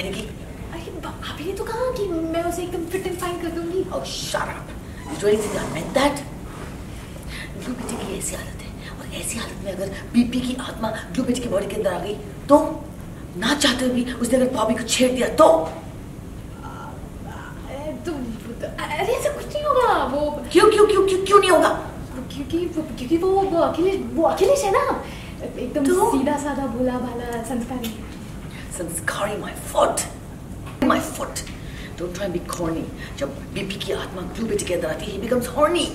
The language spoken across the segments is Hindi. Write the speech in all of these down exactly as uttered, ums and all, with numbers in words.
पहनेगी? अरे आपने तो कहा कि मैं उसे एकदम फिट एंड फाइन कर दूंगी। Oh, shut up. You really think I meant that? ग्लू बेटी की ऐसी हालत है, और ऐसी हालत में अगर बीपी की आत्मा ग्लू बेटी की बॉडी के अंदर आ गई तो, ना चाहते हुए भी उसने अगर बॉबी को छेड़ दिया तो? तो, तो अरे ऐसा कुछ नहीं होगा। वो क्यों क्यों क्यों क्यों क्यों नहीं होगा? क्योंकि क्योंकि वो वो अखिलेश वो अखिलेश है ना, एकदम तो? सीधा साधा भोला भाला संस्कारी। संस्कारी my foot, my foot. Don't try and be corny. जब बीपी की आत्मा ग्लू बेटी के अंदर आती है, he becomes horny.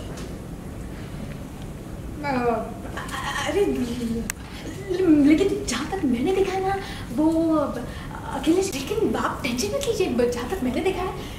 अरे लेकिन जहाँ तक मैंने देखा है ना, वो अखिलेश, लेकिन आप टेंशन मत लीजिए, जहाँ तक मैंने देखा है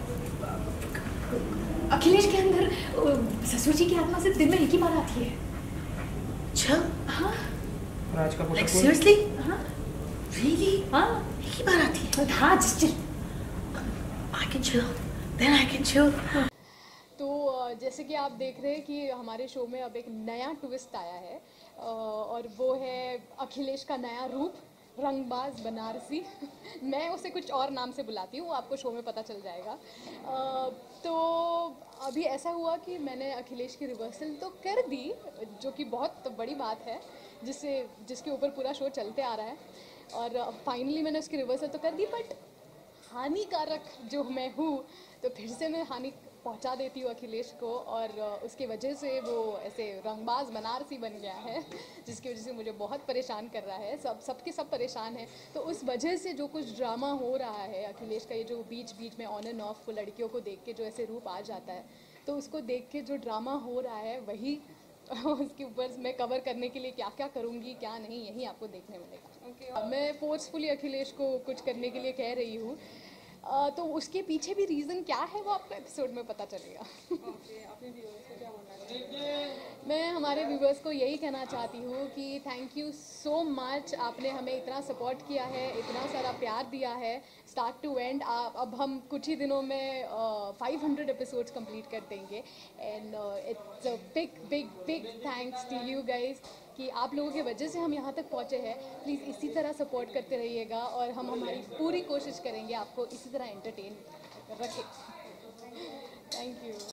अखिलेश के अंदर ससुर जी की आत्मा से दिन में एक ही बार आती है। अच्छा? हाँ। राज का Like seriously? हाँ। Really? हाँ। एक ही बार आती है? हाँ, just chill. I can chill. Then I can chill. तो जैसे कि आप देख रहे हैं कि हमारे शो में अब एक नया ट्विस्ट आया है, और वो है अखिलेश का नया रूप, रंगबाज बनारसी। मैं उसे कुछ और नाम से बुलाती हूँ, आपको शो में पता चल जाएगा। तो अभी ऐसा हुआ कि मैंने अखिलेश की रिवर्सल तो कर दी, जो कि बहुत बड़ी बात है, जिससे जिसके ऊपर पूरा शो चलते आ रहा है, और फाइनली मैंने उसकी रिवर्सल तो कर दी, बट हानिकारक जो मैं हूँ तो फिर से मैं हानि पहुंचा देती हूँ अखिलेश को, और उसकी वजह से वो ऐसे रंगबाज बनारसी बन गया है, जिसकी वजह से मुझे बहुत परेशान कर रहा है। सब सबके सब परेशान हैं। तो उस वजह से जो कुछ ड्रामा हो रहा है अखिलेश का, ये जो बीच बीच में ऑन एंड ऑफ लड़कियों को देख के जो ऐसे रूप आ जाता है, तो उसको देख के जो ड्रामा हो रहा है वही उसके ऊपर मैं कवर करने के लिए क्या क्या करूँगी क्या नहीं, यही आपको देखने मिलेगा। okay. मैं फोर्सफुली अखिलेश को कुछ करने के लिए कह रही हूँ, Uh, तो उसके पीछे भी रीज़न क्या है वो आपको एपिसोड में पता चलेगा। okay, अपने व्यूअर्स को क्या बोलना? मैं हमारे व्यूअर्स को यही कहना चाहती हूँ कि थैंक यू सो मच, आपने हमें इतना सपोर्ट किया है, इतना सारा प्यार दिया है स्टार्ट टू एंड। अब हम कुछ ही दिनों में फाइव हंड्रेड एपिसोड्स कंप्लीट कर देंगे, and it's a big big big thanks to you guys कि आप लोगों की वजह से हम यहाँ तक पहुँचे हैं। प्लीज़ इसी तरह सपोर्ट करते रहिएगा, और हम हमारी पूरी कोशिश करेंगे आपको इसी तरह एंटरटेन रखें। Thank you.